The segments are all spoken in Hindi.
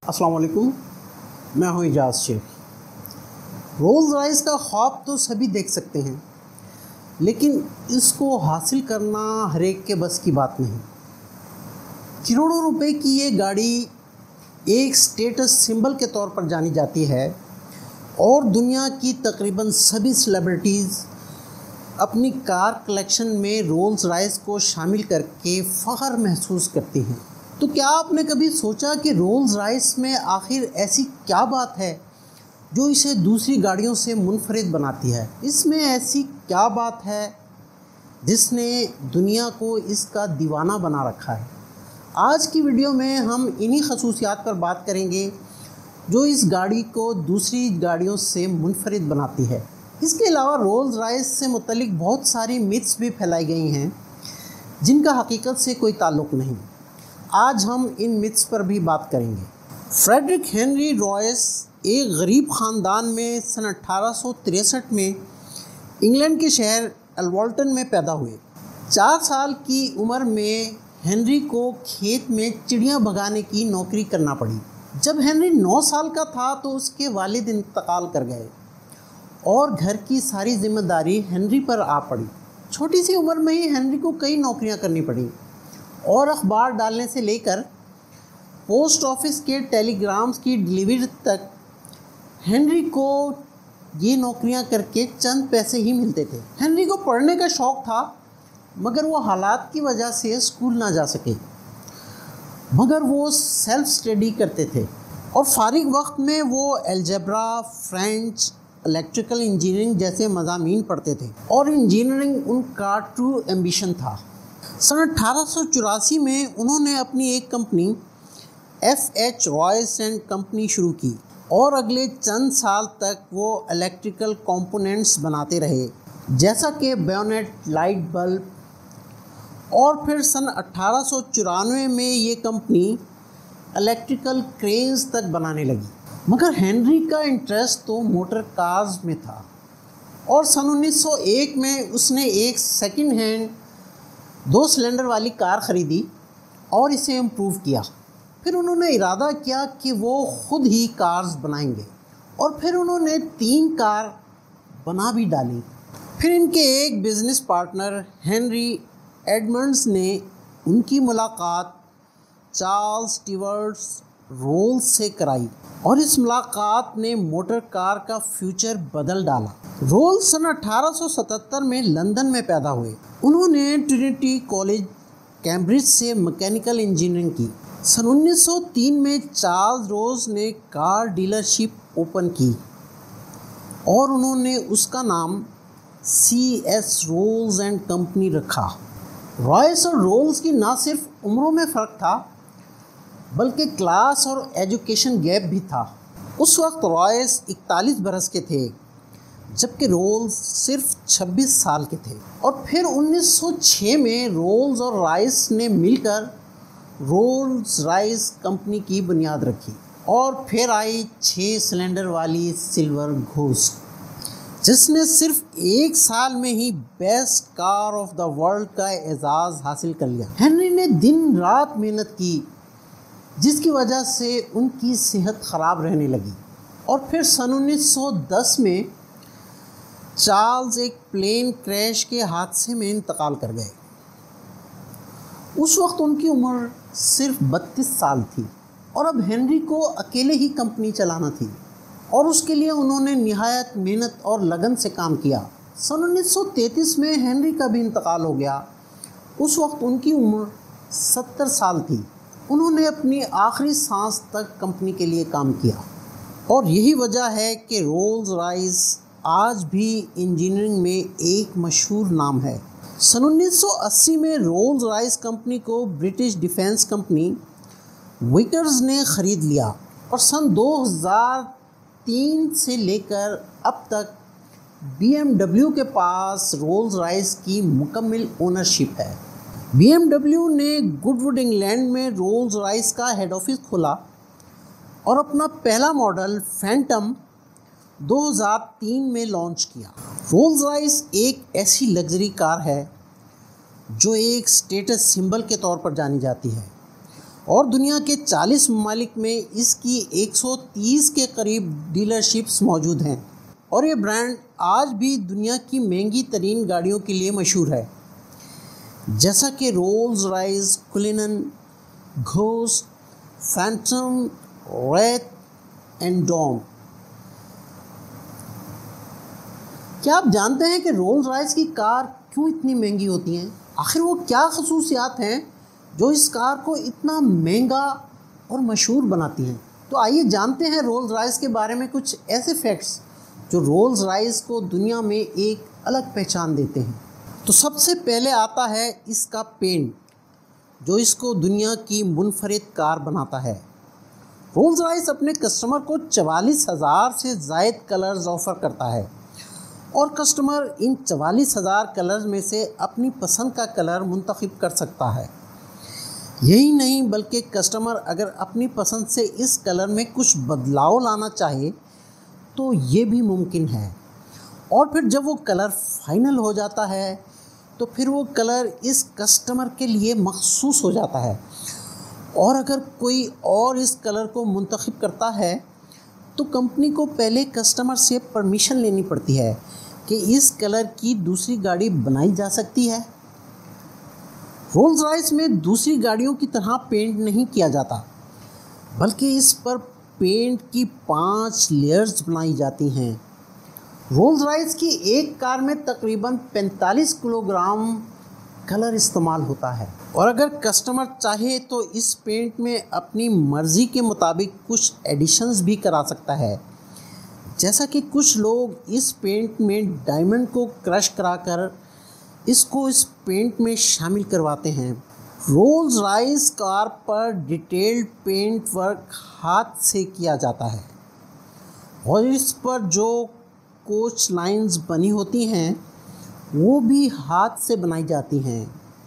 अस्सलाम वालेकुम, मैं हूँ इजाज़ शेख। रोल्स रॉयस का ख्वाब तो सभी देख सकते हैं, लेकिन इसको हासिल करना हर एक के बस की बात नहीं। करोड़ों रुपए की ये गाड़ी एक स्टेटस सिंबल के तौर पर जानी जाती है और दुनिया की तकरीबन सभी सेलिब्रिटीज़ अपनी कार कलेक्शन में रोल्स रॉयस को शामिल करके फ़ख्र महसूस करती हैं। तो क्या आपने कभी सोचा कि रोल्स रॉयस में आखिर ऐसी क्या बात है जो इसे दूसरी गाड़ियों से मुनफरिद बनाती है? इसमें ऐसी क्या बात है जिसने दुनिया को इसका दीवाना बना रखा है? आज की वीडियो में हम इन्हीं खसूसियात पर बात करेंगे जो इस गाड़ी को दूसरी गाड़ियों से मुनफरिद बनाती है। इसके अलावा रोल्स रॉयस से मुतल्लिक बहुत सारी मिथ्स भी फैलाई गई हैं जिनका हकीकत से कोई ताल्लुक़ नहीं। आज हम इन मिथ्स पर भी बात करेंगे। फ्रेडरिक हेनरी रॉयस एक गरीब ख़ानदान में सन 1863 में इंग्लैंड के शहर एल्वर्टन में पैदा हुए। 4 साल की उम्र में हेनरी को खेत में चिड़ियाँ भगाने की नौकरी करना पड़ी। जब हेनरी 9 साल का था तो उसके वालिद इंतकाल कर गए और घर की सारी जिम्मेदारी हेनरी पर आ पड़ी। छोटी सी उम्र में ही हेनरी को कई नौकरियां करनी पड़ी और अखबार डालने से लेकर पोस्ट ऑफिस के टेलीग्राम्स की डिलीवरी तक हेनरी को ये नौकरियां करके चंद पैसे ही मिलते थे। हेनरी को पढ़ने का शौक़ था, मगर वो हालात की वजह से स्कूल ना जा सके, मगर वो सेल्फ स्टडी करते थे और फारिग वक्त में वो अलजेब्रा, फ्रेंच, इलेक्ट्रिकल इंजीनियरिंग जैसे मज़ामीन पढ़ते थे और इंजीनियरिंग उनका ट्रू एम्बिशन था। सन 1884 में उन्होंने अपनी एक company FH Royce and company शुरू की और अगले चंद साल तक वो इलेक्ट्रिकल कंपोनेंट्स बनाते रहे, जैसा कि बैयोनेट, लाइट बल्ब। और फिर सन 1894 में ये कंपनी इलेक्ट्रिकल क्रेन्स तक बनाने लगी। मगर हेनरी का इंटरेस्ट तो मोटर कार्स में था और सन 1901 में उसने एक सेकंड हैंड 2 सिलेंडर वाली कार ख़रीदी और इसे इम्प्रूव किया। फिर उन्होंने इरादा किया कि वो ख़ुद ही कार्स बनाएंगे और फिर उन्होंने 3 कार बना भी डाली। फिर इनके एक बिज़नेस पार्टनर हेनरी एडमंड्स ने उनकी मुलाकात चार्ल्स स्टीवर्ट रोल्स से कराई और इस मुलाकात ने मोटर कार का फ्यूचर बदल डाला। रोल्स सन 1877 में लंदन में पैदा हुए। उन्होंने ट्रिनिटी कॉलेज कैम्ब्रिज से मैकेनिकल इंजीनियरिंग की। सन 1903 में चार्ल्स रोल्स ने कार डीलरशिप ओपन की और उन्होंने उसका नाम CS रोल्स एंड कंपनी रखा। रॉयस और रोल्स की ना सिर्फ उम्रों में फ़र्क था, बल्कि क्लास और एजुकेशन गैप भी था। उस वक्त रॉयस 41 बरस के थे, जबकि रोल्स सिर्फ 26 साल के थे। और फिर 1906 में रोल्स और रॉयस ने मिलकर रोल्स रॉयस कंपनी की बुनियाद रखी और फिर आई 6 सिलेंडर वाली सिल्वर घोस्ट, जिसने सिर्फ 1 साल में ही best car of the world का एजाज़ हासिल कर लिया। हेनरी ने दिन रात मेहनत की, जिसकी वजह से उनकी सेहत ख़राब रहने लगी और फिर सन 1910 में चार्ल्स एक प्लेन क्रैश के हादसे में इंतकाल कर गए। उस वक्त उनकी उम्र सिर्फ 32 साल थी और अब हेनरी को अकेले ही कंपनी चलाना थी और उसके लिए उन्होंने निहायत मेहनत और लगन से काम किया। सन 1933 में हेनरी का भी इंतकाल हो गया। उस वक्त उनकी उम्र 70 साल थी। उन्होंने अपनी आखिरी सांस तक कंपनी के लिए काम किया और यही वजह है कि रोल्स रॉयस आज भी इंजीनियरिंग में एक मशहूर नाम है। सन 1980 में रोल्स रॉयस कंपनी को ब्रिटिश डिफेंस कंपनी विकर्स ने ख़रीद लिया और सन 2003 से लेकर अब तक BMW के पास रोल्स रॉयस की मुकम्मल ओनरशिप है। BMW ने गुडवुड इंग्लैंड में रोल्स रॉयस का हेड ऑफिस खोला और अपना पहला मॉडल फैंटम 2003 में लॉन्च किया। रोल्स रॉयस एक ऐसी लग्जरी कार है जो एक स्टेटस सिंबल के तौर पर जानी जाती है और दुनिया के 40 ममालिक में इसकी 130 के करीब डीलरशिप्स मौजूद हैं और ये ब्रांड आज भी दुनिया की महंगी तरीन गाड़ियों के लिए मशहूर है, जैसा कि Rolls Royce, Cullinan, Ghost, Phantom, Wraith and Dawn. क्या आप जानते हैं कि रोल्स रॉयस की कार क्यों इतनी महंगी होती हैं? आखिर वो क्या खसूसियात हैं जो इस कार को इतना महंगा और मशहूर बनाती हैं? तो आइए जानते हैं रोल्स रॉयस के बारे में कुछ ऐसे फैक्ट्स जो रोल्स रॉयस को दुनिया में एक अलग पहचान देते हैं। तो सबसे पहले आता है इसका पेंट, जो इसको दुनिया की मुनफरिद कार बनाता है। रोल्स रॉयस अपने कस्टमर को 44,000 से ज़ायद कलर्स ऑफ़र करता है और कस्टमर इन 44,000 कलर्स में से अपनी पसंद का कलर मुंतखब कर सकता है। यही नहीं बल्कि कस्टमर अगर अपनी पसंद से इस कलर में कुछ बदलाव लाना चाहे तो ये भी मुमकिन है। और फिर जब वो कलर फाइनल हो जाता है तो फिर वो कलर इस कस्टमर के लिए मखसूस हो जाता है और अगर कोई और इस कलर को मुंतखब करता है तो कंपनी को पहले कस्टमर से परमिशन लेनी पड़ती है कि इस कलर की दूसरी गाड़ी बनाई जा सकती है। रोल्स रॉयस में दूसरी गाड़ियों की तरह पेंट नहीं किया जाता, बल्कि इस पर पेंट की 5 लेयर्स बनाई जाती हैं। रोल्स रॉयस की एक कार में तकरीबन 45 किलोग्राम कलर इस्तेमाल होता है और अगर कस्टमर चाहे तो इस पेंट में अपनी मर्ज़ी के मुताबिक कुछ एडिशंस भी करा सकता है, जैसा कि कुछ लोग इस पेंट में डायमंड को क्रश कराकर इसको इस पेंट में शामिल करवाते हैं। रोल्स रॉयस कार पर डिटेल्ड पेंट वर्क हाथ से किया जाता है और इस पर जो कोच लाइंस बनी होती हैं वो भी हाथ से बनाई जाती हैं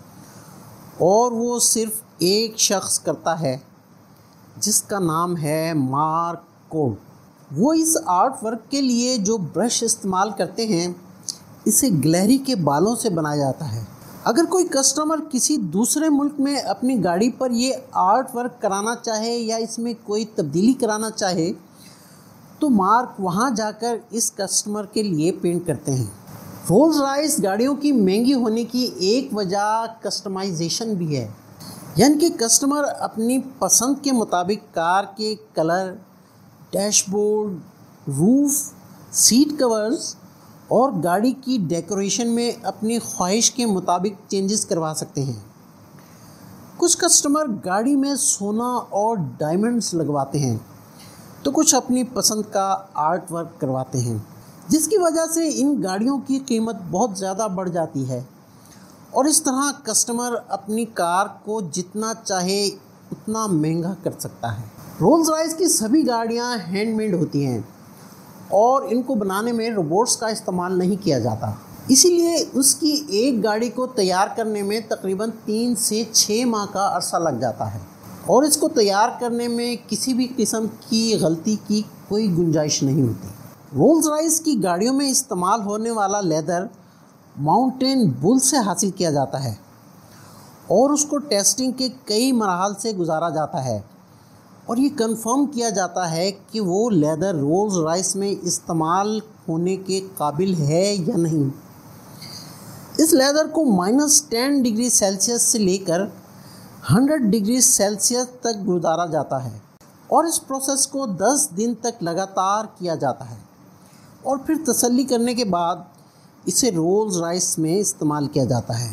और वो सिर्फ एक शख्स करता है जिसका नाम है मार्क कोड। वो इस आर्ट वर्क के लिए जो ब्रश इस्तेमाल करते हैं इसे गिलहरी के बालों से बनाया जाता है। अगर कोई कस्टमर किसी दूसरे मुल्क में अपनी गाड़ी पर ये आर्ट वर्क कराना चाहे या इसमें कोई तब्दीली कराना चाहे तो मार्क वहाँ जाकर इस कस्टमर के लिए पेंट करते हैं। रोल्स रॉयस गाड़ियों की महंगी होने की एक वजह कस्टमाइजेशन भी है, यानी कि कस्टमर अपनी पसंद के मुताबिक कार के colour, dashboard, roof, seat covers और गाड़ी की डेकोरेशन में अपनी ख्वाहिश के मुताबिक चेंजेस करवा सकते हैं। कुछ कस्टमर गाड़ी में सोना और डायमंड्स लगवाते हैं तो कुछ अपनी पसंद का आर्ट वर्क करवाते हैं, जिसकी वजह से इन गाड़ियों की कीमत बहुत ज़्यादा बढ़ जाती है और इस तरह कस्टमर अपनी कार को जितना चाहे उतना महंगा कर सकता है। रोल्स रॉयस की सभी गाड़ियां हैंडमेड होती हैं और इनको बनाने में रोबोट्स का इस्तेमाल नहीं किया जाता, इसीलिए उसकी एक गाड़ी को तैयार करने में तकरीबन 3 से 6 माह का अरसा लग जाता है और इसको तैयार करने में किसी भी किस्म की गलती की कोई गुंजाइश नहीं होती। रोल्स रॉयस की गाड़ियों में इस्तेमाल होने वाला लेदर माउंटेन बुल से हासिल किया जाता है और उसको टेस्टिंग के कई मराहल से गुजारा जाता है और ये कंफर्म किया जाता है कि वो लेदर रोल्स रॉयस में इस्तेमाल होने के काबिल है या नहीं। इस लेदर को -10 डिग्री सेल्सियस से लेकर 100 डिग्री सेल्सियस तक गुजारा जाता है और इस प्रोसेस को 10 दिन तक लगातार किया जाता है और फिर तसल्ली करने के बाद इसे रोल्स रॉयस में इस्तेमाल किया जाता है।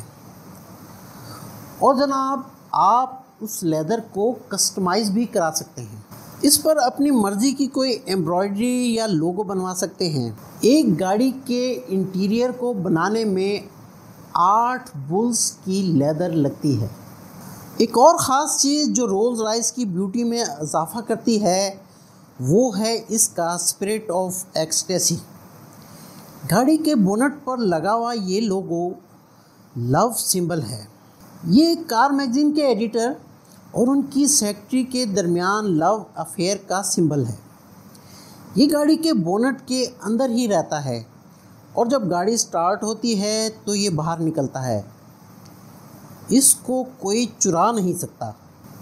और जनाब, आप उस लेदर को कस्टमाइज़ भी करा सकते हैं। इस पर अपनी मर्ज़ी की कोई एम्ब्रॉयडरी या लोगो बनवा सकते हैं। एक गाड़ी के इंटीरियर को बनाने में 8 बुल्स की लेदर लगती है। एक और ख़ास चीज़ जो रोल्स रॉयस की ब्यूटी में इजाफ़ा करती है वो है इसका स्पिरिट ऑफ एक्सटेसी। गाड़ी के बोनट पर लगा हुआ ये लोगो लव सिंबल है। ये कार मैगज़ीन के एडिटर और उनकी सेक्रेटरी के दरमियान लव अफेयर का सिंबल है। ये गाड़ी के बोनट के अंदर ही रहता है और जब गाड़ी स्टार्ट होती है तो ये बाहर निकलता है। इसको कोई चुरा नहीं सकता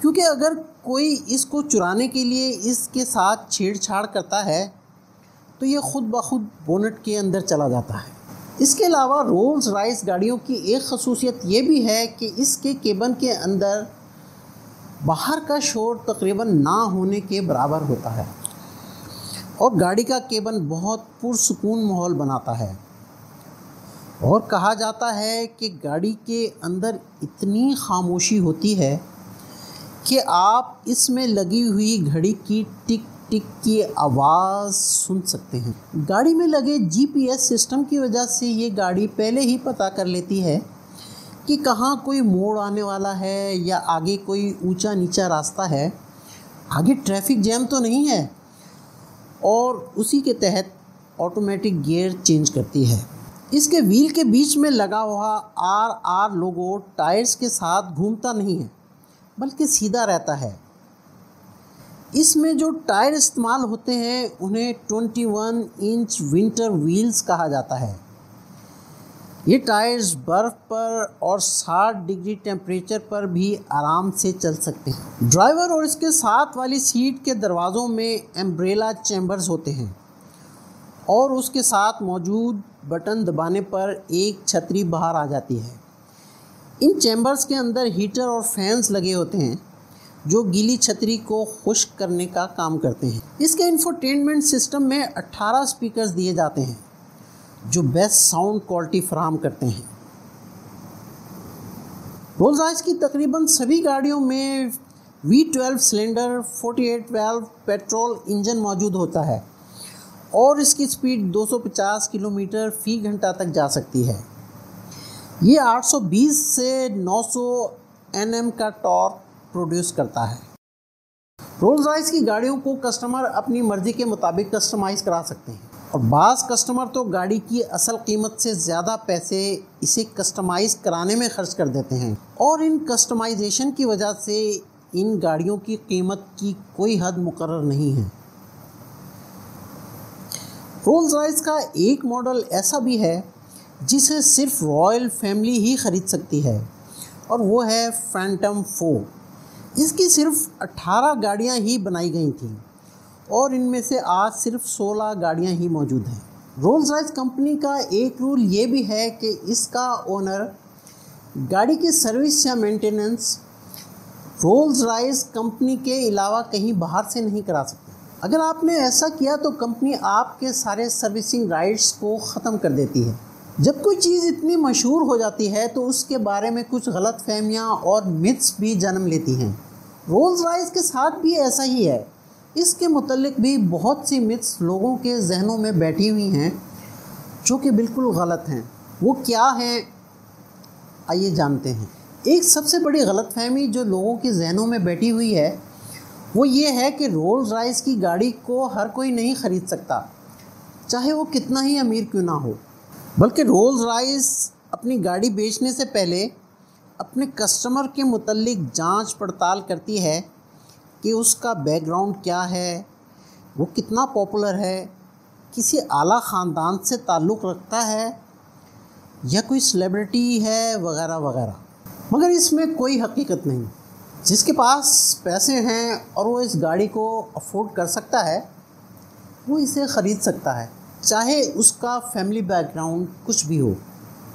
क्योंकि अगर कोई इसको चुराने के लिए इसके साथ छेड़छाड़ करता है तो ये खुद ब खुद बोनट के अंदर चला जाता है। इसके अलावा रोल्स रॉयस गाड़ियों की एक ख़ासियत ये भी है कि इसके केबिन के अंदर बाहर का शोर तकरीबन ना होने के बराबर होता है और गाड़ी का केबिन बहुत पुरसुकून माहौल बनाता है। और कहा जाता है कि गाड़ी के अंदर इतनी खामोशी होती है कि आप इसमें लगी हुई घड़ी की टिक टिक की आवाज़ सुन सकते हैं। गाड़ी में लगे जीपीएस सिस्टम की वजह से ये गाड़ी पहले ही पता कर लेती है कि कहाँ कोई मोड़ आने वाला है या आगे कोई ऊंचा नीचा रास्ता है, आगे ट्रैफिक जैम तो नहीं है, और उसी के तहत ऑटोमेटिक गियर चेंज करती है। इसके व्हील के बीच में लगा हुआ आर लोगो टायर्स के साथ घूमता नहीं है बल्कि सीधा रहता है। इसमें जो टायर इस्तेमाल होते हैं उन्हें 21 इंच विंटर व्हील्स कहा जाता है। ये टायर्स बर्फ़ पर और 60 डिग्री टेम्परेचर पर भी आराम से चल सकते हैं। ड्राइवर और इसके साथ वाली सीट के दरवाज़ों में एम्ब्रेला चैम्बर्स होते हैं और उसके साथ मौजूद बटन दबाने पर एक छतरी बाहर आ जाती है। इन चैम्बर्स के अंदर हीटर और फैंस लगे होते हैं जो गीली छतरी को खुश्क करने का काम करते हैं। इसके इंफोटेनमेंट सिस्टम में 18 स्पीकर्स दिए जाते हैं जो बेस्ट साउंड क्वालिटी फराहम करते हैं। रोल्स रॉयस की तकरीबन सभी गाड़ियों में V12 cylinder 48 valve petrol engine मौजूद होता है और इसकी स्पीड 250 किलोमीटर फ़ी घंटा तक जा सकती है। ये 820 से 900 Nm का टॉर्क प्रोड्यूस करता है। रोल्स रॉयस की गाड़ियों को कस्टमर अपनी मर्ज़ी के मुताबिक कस्टमाइज़ करा सकते हैं और बाज़ कस्टमर तो गाड़ी की असल कीमत से ज़्यादा पैसे इसे कस्टमाइज़ कराने में खर्च कर देते हैं और इन कस्टमाइजेशन की वजह से इन गाड़ियों की कीमत की कोई हद मुकर्रर नहीं है। रोल्स रॉयस का एक मॉडल ऐसा भी है जिसे सिर्फ रॉयल फैमिली ही ख़रीद सकती है और वो है फैंटम 4। इसकी सिर्फ 18 गाड़ियाँ ही बनाई गई थीं और इनमें से आज सिर्फ 16 गाड़ियाँ ही मौजूद हैं। रोल्स रॉयस कंपनी का एक रूल ये भी है कि इसका ओनर गाड़ी की सर्विस या मेंटेनेंस रोल्स रॉयस कंपनी के अलावा कहीं बाहर से नहीं करा सकते। अगर आपने ऐसा किया तो कंपनी आपके सारे सर्विसिंग राइट्स को ख़त्म कर देती है। जब कोई चीज़ इतनी मशहूर हो जाती है तो उसके बारे में कुछ गलतफहमियां और मिथ्स भी जन्म लेती हैं। रोल्स रॉयस के साथ भी ऐसा ही है। इसके मुतल्लिक भी बहुत सी मिथ्स लोगों के जहनों में बैठी हुई हैं जो कि बिल्कुल गलत हैं। वो क्या हैं, आइए जानते हैं। एक सबसे बड़ी गलतफहमी जो लोगों के जहनों में बैठी हुई है वो ये है कि रोल्स रॉयस की गाड़ी को हर कोई नहीं ख़रीद सकता, चाहे वो कितना ही अमीर क्यों ना हो। बल्कि रोल्स रॉयस अपनी गाड़ी बेचने से पहले अपने कस्टमर के मुतल्लिक जांच पड़ताल करती है कि उसका बैकग्राउंड क्या है, वो कितना पॉपुलर है, किसी आला ख़ानदान से ताल्लुक़ रखता है या कोई सेलिब्रिटी है, वगैरह वगैरह। मगर इसमें कोई हकीकत नहीं। जिसके पास पैसे हैं और वो इस गाड़ी को अफोर्ड कर सकता है वो इसे ख़रीद सकता है, चाहे उसका फैमिली बैकग्राउंड कुछ भी हो।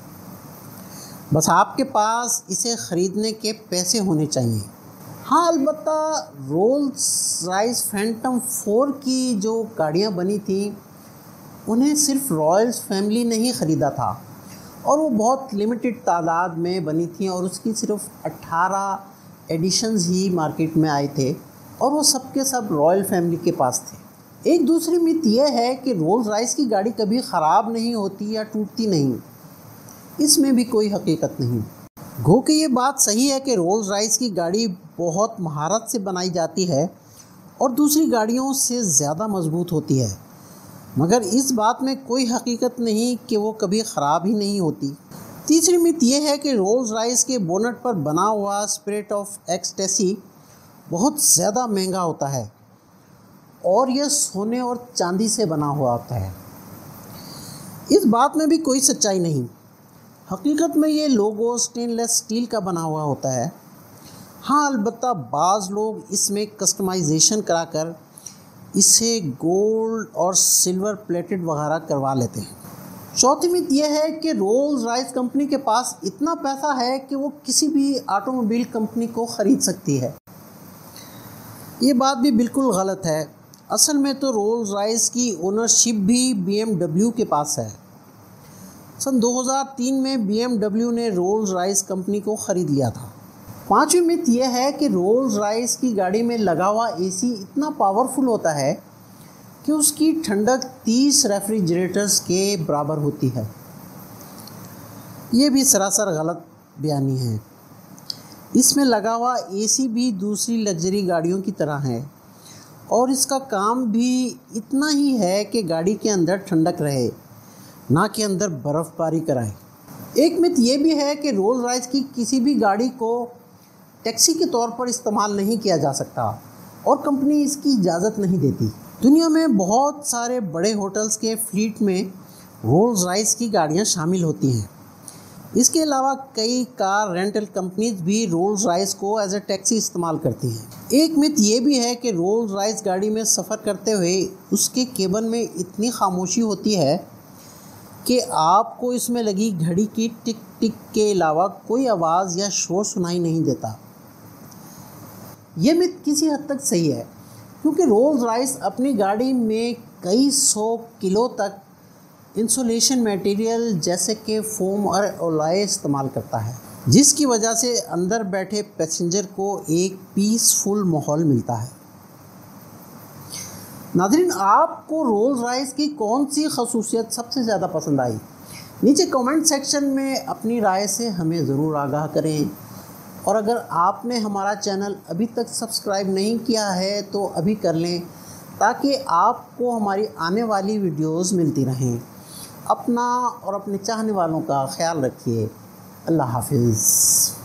बस आपके पास इसे ख़रीदने के पैसे होने चाहिए। हाँ, अलबत्ता रोल्स रॉयस फैंटम 4 की जो गाड़ियाँ बनी थी उन्हें सिर्फ रॉयल्स फैमिली ने ही ख़रीदा था और वो बहुत लिमिटेड तादाद में बनी थी और उसकी सिर्फ 18 एडिशंस ही मार्केट में आए थे और वो सब के सब रॉयल फैमिली के पास थे। एक दूसरी मिथ यह है कि रोल्स रॉयस की गाड़ी कभी ख़राब नहीं होती या टूटती नहीं। इसमें भी कोई हकीकत नहीं। गो कि ये बात सही है कि रोल्स रॉयस की गाड़ी बहुत महारत से बनाई जाती है और दूसरी गाड़ियों से ज़्यादा मजबूत होती है, मगर इस बात में कोई हकीकत नहीं कि वो कभी ख़राब ही नहीं होती। तीसरी मिथ ये है कि रोल्स रॉयस के बोनट पर बना हुआ स्पिरिट ऑफ एक्सटेसी बहुत ज़्यादा महंगा होता है और यह सोने और चांदी से बना हुआ होता है। इस बात में भी कोई सच्चाई नहीं। हकीकत में ये लोगो स्टेनलेस स्टील का बना हुआ होता है हाँ, अलबत्ता बाज़ लोग इसमें कस्टमाइजेशन कराकर इसे गोल्ड और सिल्वर प्लेटेड वगैरह करवा लेते हैं। चौथी मिथ यह है कि रोल्स रॉयस कंपनी के पास इतना पैसा है कि वो किसी भी ऑटोमोबाइल कंपनी को ख़रीद सकती है। ये बात भी बिल्कुल गलत है। असल में तो रोल्स रॉयस की ओनरशिप भी BMW के पास है। सन 2003 में BMW ने रोल्स रॉयस कंपनी को ख़रीद लिया था। पांचवी मिथ यह है कि रोल्स रॉयस की गाड़ी में लगा हुआ AC इतना पावरफुल होता है कि उसकी ठंडक 30 रेफ्रिजरेटर्स के बराबर होती है। ये भी सरासर गलत बयानी है। इसमें लगा हुआ AC भी दूसरी लग्जरी गाड़ियों की तरह है और इसका काम भी इतना ही है कि गाड़ी के अंदर ठंडक रहे, ना कि अंदर बर्फ़बारी कराए। एक मिथ ये भी है कि रोल्स रॉयस की किसी भी गाड़ी को टैक्सी के तौर पर इस्तेमाल नहीं किया जा सकता और कंपनी इसकी इजाज़त नहीं देती। दुनिया में बहुत सारे बड़े होटल्स के फ्लीट में रोल्स रॉयस की गाड़ियाँ शामिल होती हैं। इसके अलावा कई कार रेंटल कंपनीज भी रोल्स रॉयस को एज ए टैक्सी इस्तेमाल करती हैं। एक मिथ ये भी है कि रोल्स रॉयस गाड़ी में सफ़र करते हुए उसके केबिन में इतनी खामोशी होती है कि आपको इसमें लगी घड़ी की टिक टिक के अलावा कोई आवाज़ या शोर सुनाई नहीं देता। ये मिथ किसी हद तक सही है, क्योंकि रोल्स रॉयस अपनी गाड़ी में कई 100 किलो तक इंसुलेशन मटेरियल जैसे कि फोम और एलॉय इस्तेमाल करता है, जिसकी वजह से अंदर बैठे पैसेंजर को एक पीसफुल माहौल मिलता है। नाज़रीन, आपको रोल्स रॉयस की कौन सी खसूसियत सबसे ज़्यादा पसंद आई? नीचे कमेंट सेक्शन में अपनी राय से हमें ज़रूर आगाह करें। और अगर आपने हमारा चैनल अभी तक सब्सक्राइब नहीं किया है तो अभी कर लें, ताकि आपको हमारी आने वाली वीडियोस मिलती रहें। अपना और अपने चाहने वालों का ख्याल रखिए। अल्लाह हाफिज़।